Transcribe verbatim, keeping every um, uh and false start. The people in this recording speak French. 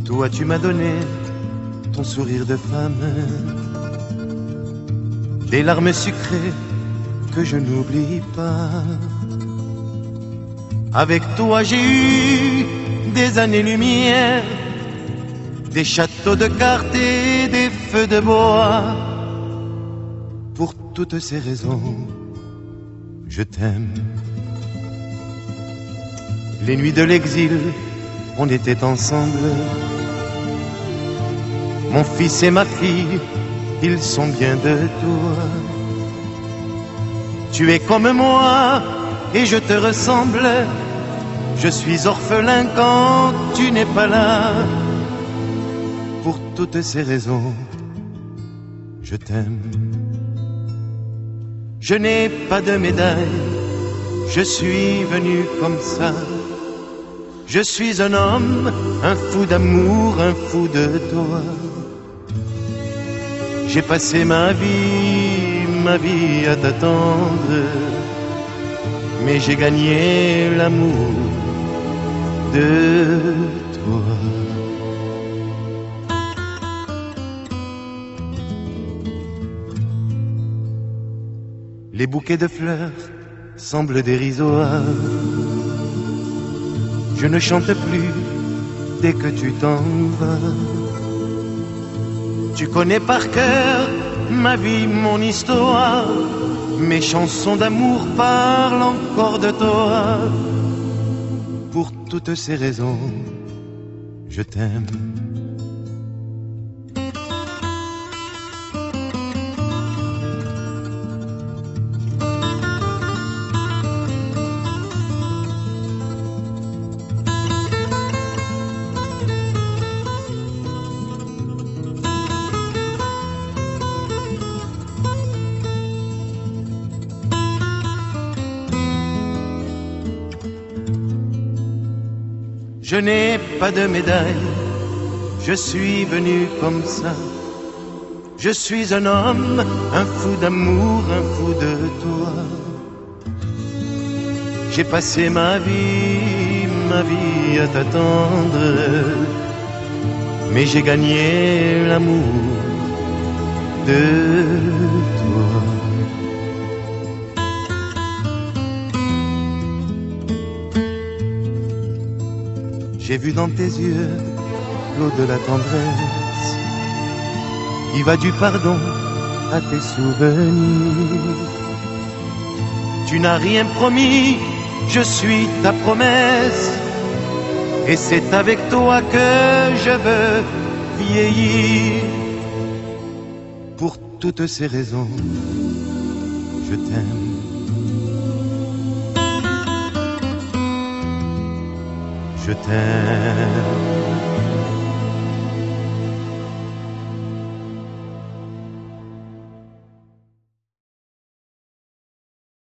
Toi tu m'as donné ton sourire de femme, des larmes sucrées que je n'oublie pas. Avec toi j'ai eu des années-lumière, des châteaux de cartes et des feux de bois. Pour toutes ces raisons, je t'aime. Les nuits de l'exil, on était ensemble. Mon fils et ma fille, ils sont bien de toi. Tu es comme moi et je te ressemble. Je suis orphelin quand tu n'es pas là. Pour toutes ces raisons, je t'aime. Je n'ai pas de médaille, je suis venu comme ça. Je suis un homme, un fou d'amour, un fou de toi. J'ai passé ma vie, ma vie à t'attendre, mais j'ai gagné l'amour de toi. Les bouquets de fleurs semblent dérisoires. Je ne chante plus dès que tu t'en vas. Tu connais par cœur ma vie, mon histoire. Mes chansons d'amour parlent encore de toi. Pour toutes ces raisons, je t'aime. Je n'ai pas de médaille, je suis venu comme ça. Je suis un homme, un fou d'amour, un fou de toi. J'ai passé ma vie, ma vie à t'attendre, mais j'ai gagné l'amour de toi. J'ai vu dans tes yeux l'eau de la tendresse qui va du pardon à tes souvenirs. Tu n'as rien promis, je suis ta promesse, et c'est avec toi que je veux vieillir. Pour toutes ces raisons, je t'aime. Je t'aime.